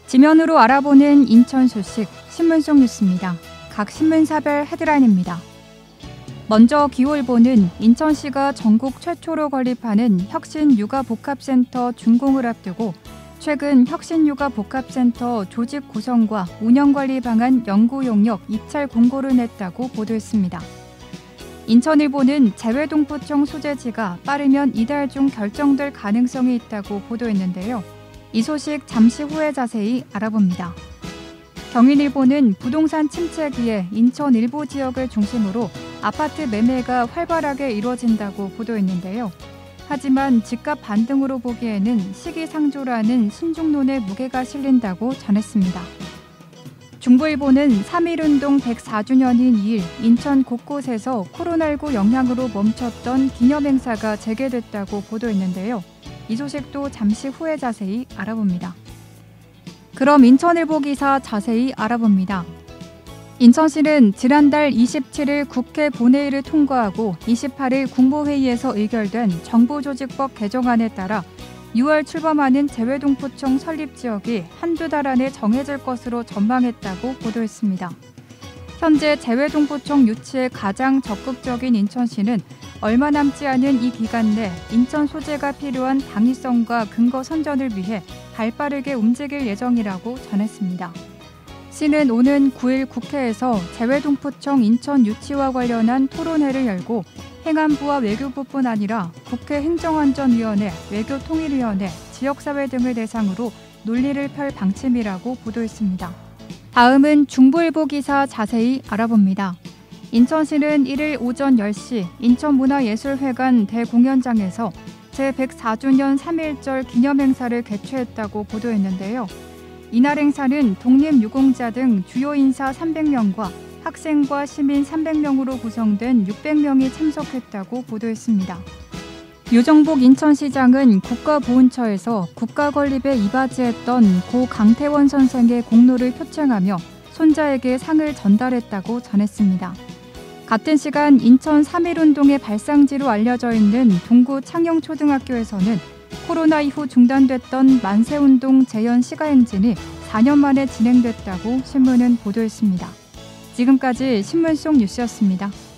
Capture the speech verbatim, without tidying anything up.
지면으로 알아보는 인천 소식 신문 속 뉴스입니다. 각 신문사별 헤드라인입니다. 먼저 기호일보는 인천시가 전국 최초로 건립하는 혁신육아복합센터 준공을 앞두고 최근 혁신육아복합센터 조직 구성과 운영관리 방안 연구 용역 입찰 공고를 냈다고 보도했습니다. 인천일보는 재외동포청 소재지가 빠르면 이달 중 결정될 가능성이 있다고 보도했는데요. 이 소식 잠시 후에 자세히 알아봅니다. 경인일보는 부동산 침체기에 인천 일부 지역을 중심으로 아파트 매매가 활발하게 이루어진다고 보도했는데요. 하지만 집값 반등으로 보기에는 시기상조라는 신중론의 무게가 실린다고 전했습니다. 중부일보는 삼일운동 백사 주년인 이일 인천 곳곳에서 코로나십구 영향으로 멈췄던 기념행사가 재개됐다고 보도했는데요. 이 소식도 잠시 후에 자세히 알아봅니다. 그럼 인천일보 기사 자세히 알아봅니다. 인천시는 지난달 이십칠일 국회 본회의를 통과하고 이십팔일 국무회의에서 의결된 정부조직법 개정안에 따라 유월 출범하는 재외동포청 설립지역이 한두 달 안에 정해질 것으로 전망했다고 보도했습니다. 현재 재외동포청 유치에 가장 적극적인 인천시는 얼마 남지 않은 이 기간 내 인천 소재가 필요한 당위성과 근거 선전을 위해 발빠르게 움직일 예정이라고 전했습니다. 시는 오는 구일 국회에서 재외동포청 인천 유치와 관련한 토론회를 열고 행안부와 외교부뿐 아니라 국회 행정안전위원회, 외교통일위원회, 지역사회 등을 대상으로 논의를 펼 방침이라고 보도했습니다. 다음은 중부일보 기사 자세히 알아봅니다. 인천시는 일일 오전 열 시 인천문화예술회관 대공연장에서 제백사 주년 삼일절 기념행사를 개최했다고 보도했는데요. 이날 행사는 독립유공자 등 주요 인사 삼백 명과 학생과 시민 삼백 명으로 구성된 육백 명이 참석했다고 보도했습니다. 유정복 인천시장은 국가보훈처에서 국가건립에 이바지했던 고 강태원 선생의 공로를 표창하며 손자에게 상을 전달했다고 전했습니다. 같은 시간 인천 삼일운동의 발상지로 알려져 있는 동구 창영초등학교에서는 코로나 이후 중단됐던 만세운동 재현 시가행진이 사 년 만에 진행됐다고 신문은 보도했습니다. 지금까지 신문 속 뉴스였습니다.